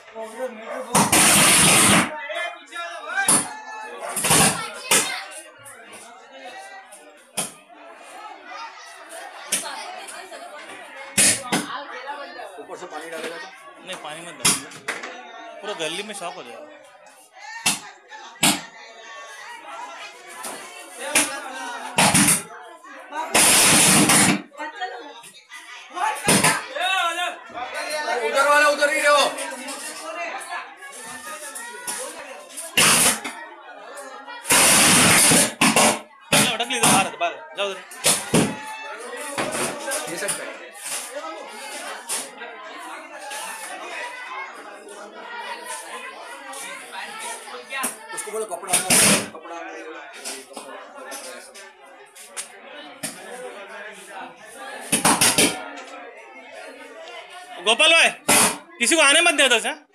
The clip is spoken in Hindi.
ऊपर से पानी डालेगा तो नहीं, पानी मत डालो, पूरा गली में शॉक हो जाएगा। उधर वाला उधर ही रहो। अटक ली बाहर जाओ उधर। ये सब उसको बोलो कपड़ा गोपाल भाई, किसी को आने मत दे दो।